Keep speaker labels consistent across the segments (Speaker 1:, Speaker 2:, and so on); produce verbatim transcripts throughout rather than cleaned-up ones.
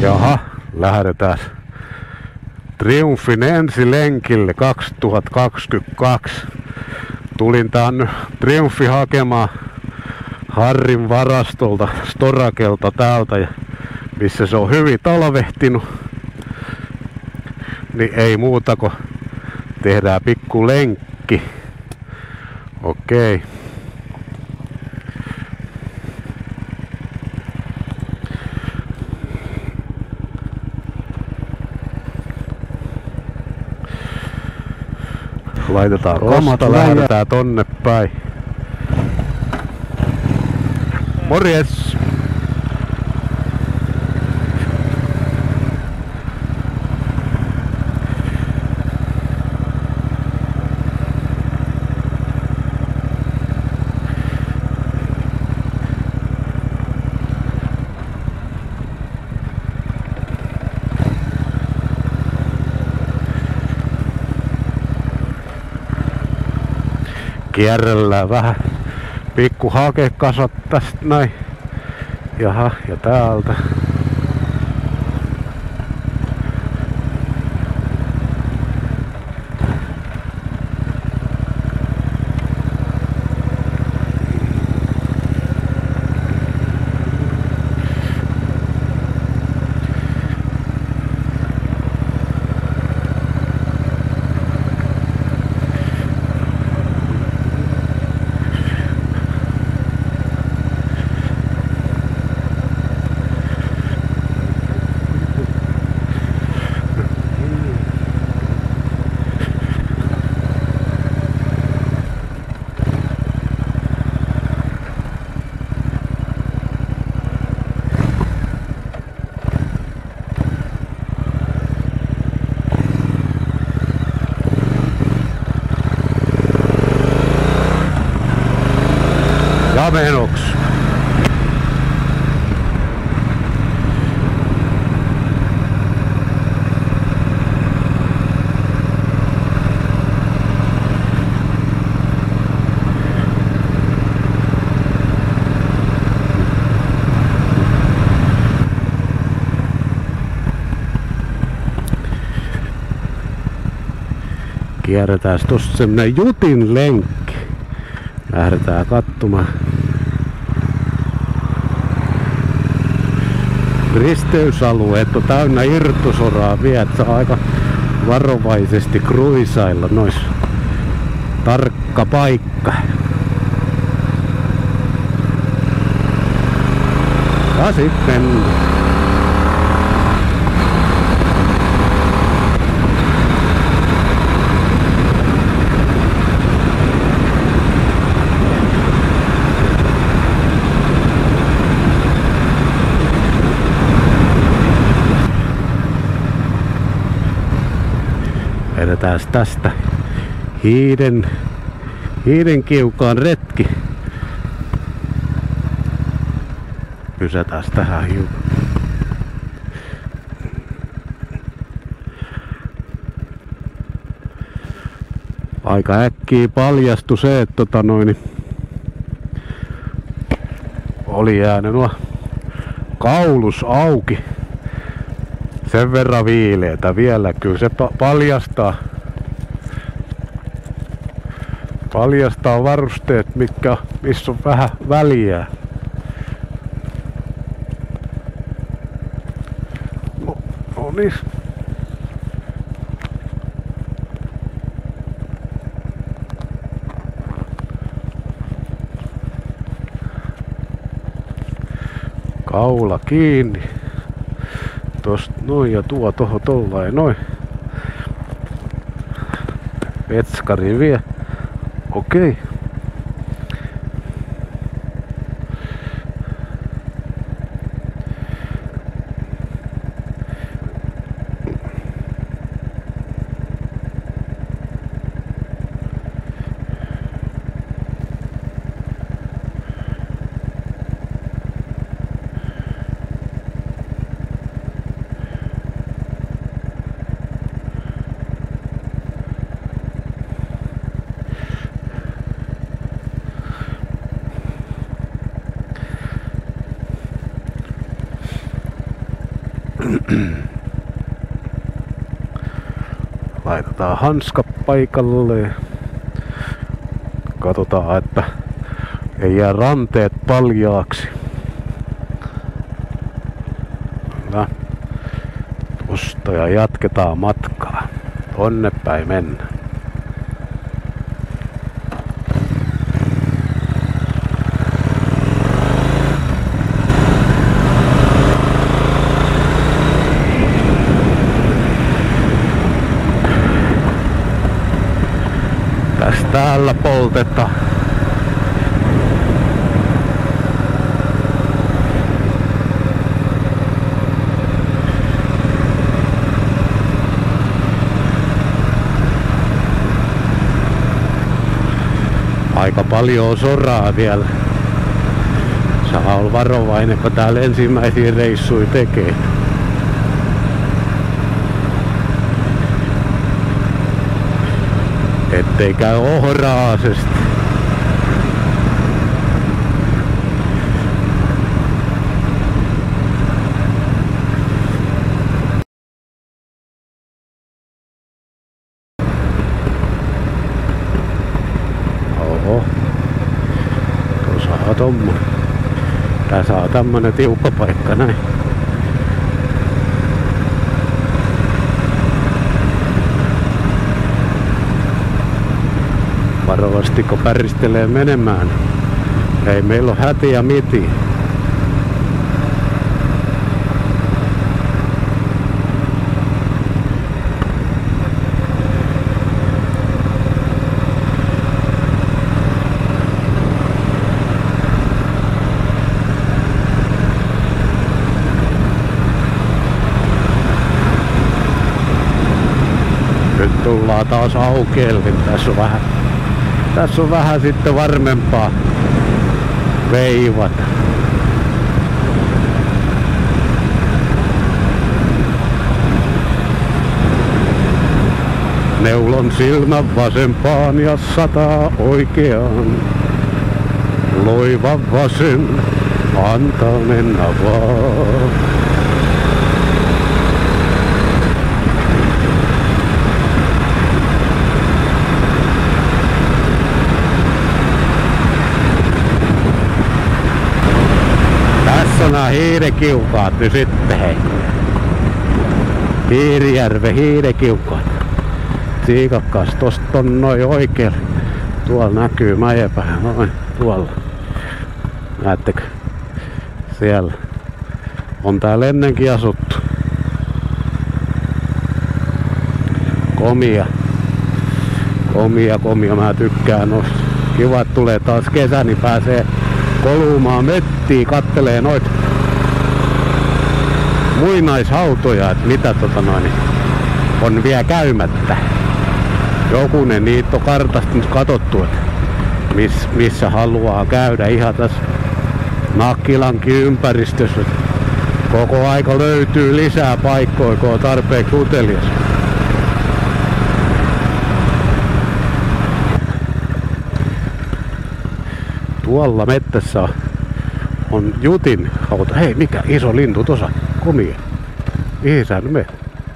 Speaker 1: Jaha, lähdetään Triumfin ensilenkille kaksituhattakaksikymmentäkaksi. Tulin tänne Triumfi hakemaan Harrin varastolta, Storakelta täältä, missä se on hyvin talvehtinut. Niin ei muuta kuin tehdään pikku lenkki. Okei. Laitetaan kosta, lähdetään tonne päin. Morjes! Kierrellään vähän pikku hakekasat tästä näin. Jaha, ja täältä. Ja menoks. Kierretään tossa semmonen Jutin lenkki. Lähdetään katsomaan. Risteysalueet on täynnä irtosoraa vielä, että saa aika varovaisesti kruisailla nois. Tarkka paikka. Ja sitten edetään tästä hiiden, hiiden kiukaan retki. Pysätään tähän hiukan. Aika äkkiä paljastui se, että tota noin, oli jäänyt nuo kaulus auki. Sen verran viileetä vielä, kyllä se paljastaa, paljastaa varusteet, mitkä, missä on vähän väliä. No, no niin. Kaula kiinni. Tosta noin ja tuo toho tollain noin. Vetskari vie. Okei. Laitetaan hanskat paikalle. Katsotaan, että ei jää ranteet paljaaksi. Hyvä. Tuosta ja jatketaan matkaa. Tonne päin mennään. Tästä täällä poltetaan. Aika paljon on soraa vielä. Saa olla varovainen, kun täällä ensimmäisiä reissuja tekee. Ettei käy ohraasesti. Oho. Tuossa on tommonen. Tässä on tämmönen tiukka paikka näin. Varovasti kun päristelee menemään. Ei meillä ole hätiä miti. Nyt tullaan taas aukeelle. Tässä on vähän Tässä on vähän sitten varmempaa veivata. Neulon silmän vasempaan ja sataa oikeaan. Loiva vasen, antaa mennä vaan. Tässä on nää hiirekiukaat nyt sitten hei. Hiirijärven hiirekiukaat. Siikakkaas tosta on noin oikealle. Tuolla näkyy mäjäpää, noin tuolla. Näettekö? Siellä. On täällä ennenkin asuttu. Komia. Komia, komia. Mä tykkään noista. Kiva, että tulee taas kesä, niin pääsee kolumaan möttiin, kattelee noita muinaishautoja, että mitä tota noin on vielä käymättä. Jokunen niitä on kartasta nyt katsottu, että miss, missä haluaa käydä ihan tässä Nakkilankin ympäristössä. Koko aika löytyy lisää paikkoja, kun on tarpeeksi utelias. Tuolla mettässä on, on Jutin hauta. Hei, mikä iso lintu tuossa. Komia. Mihin sä nyt menet?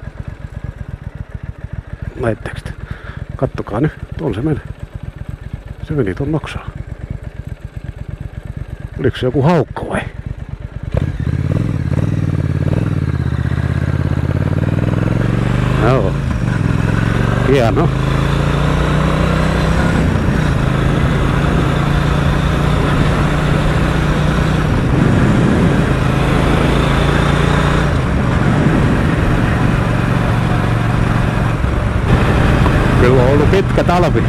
Speaker 1: Näettekö te? Kattokaa nyt. Tuolla se menee. Se meni tuon noksaan. Oliko se joku haukko vai? Joo. Hieno. Kyllä on ollut pitkä talvi.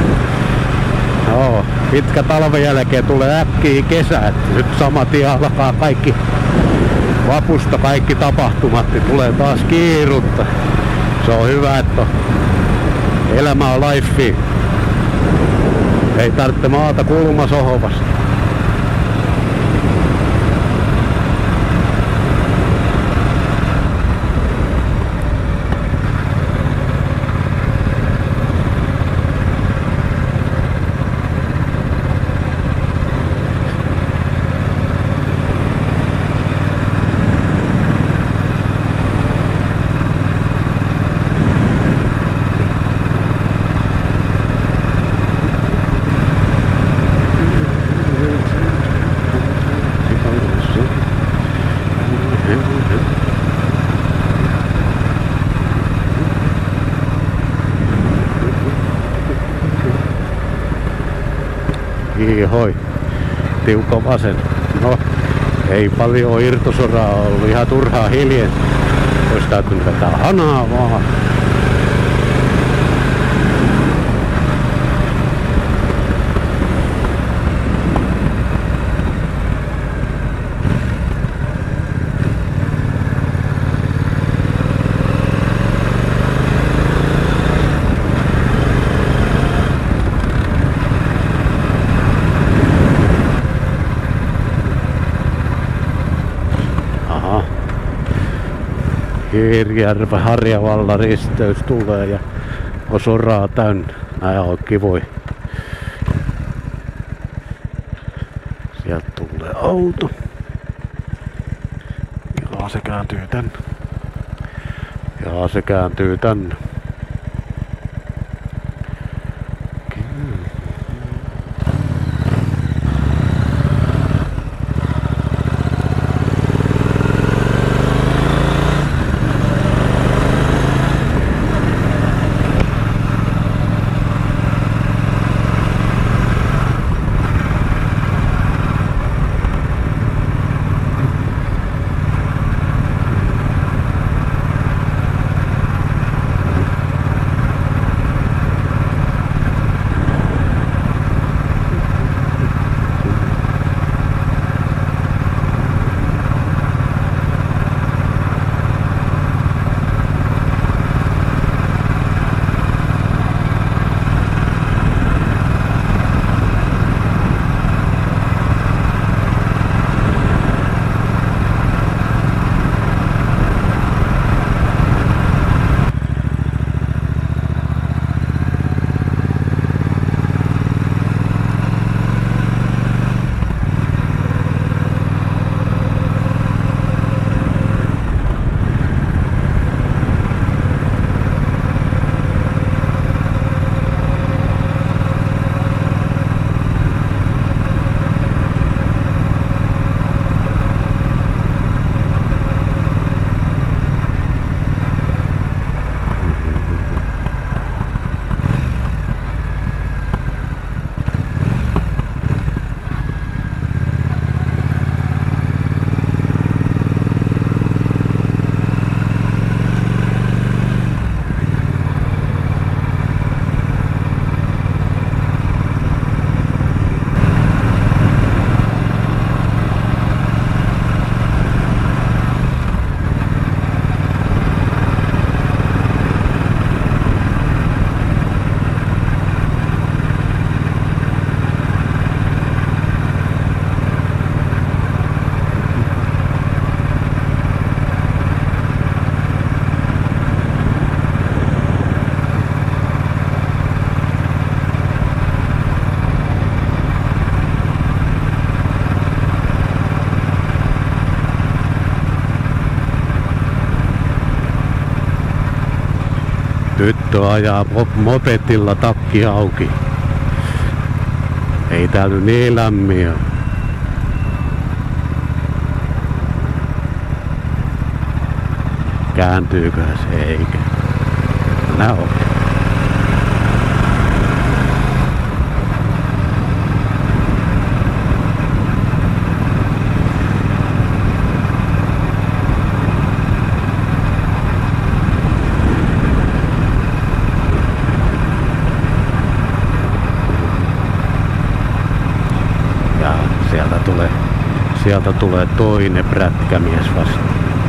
Speaker 1: Joo, pitkä talven jälkeen tulee äkkiä kesä. Nyt saman tien alkaa kaikki vapusta kaikki tapahtumat, niin tulee taas kiirutta. Se on hyvä, että elämä on life. Ei tarvitse maata kulmasohvasta. hoi. Tiukka vasen. No, ei paljon irtosoraa ollut. Ihan turhaa hiljen. Olisi täytynyt vetää hanaa vaan. Hirjärven Harjavalla risteys tulee ja on soraa täynnä. Nää on kivoja. Sieltä tulee auto. Ja se kääntyy tänne. Ja se kääntyy tänne. Tyttö ajaa mopetilla takki auki. Ei täällä niin lämmin ole. Kääntyyköhän se eikä? Nää on. Sieltä tulee, sieltä tulee toinen prätkämies vasta.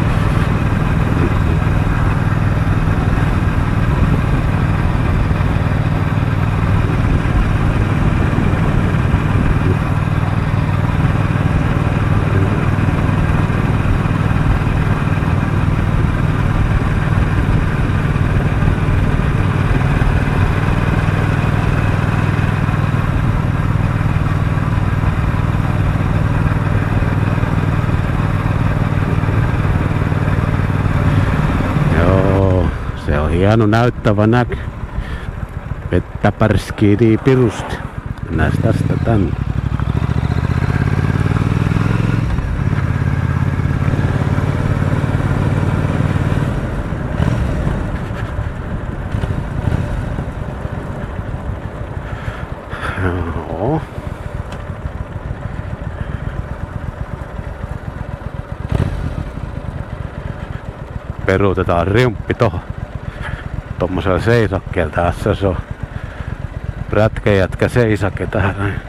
Speaker 1: Hieno näyttävä näky. Vettä pärskii pirusti. Mennään tästä tänne. Joo. peruutetaan rimppi tohon. Tommosella seisakkeella. Tässä se on prätkäjätkä seisake tähän näin.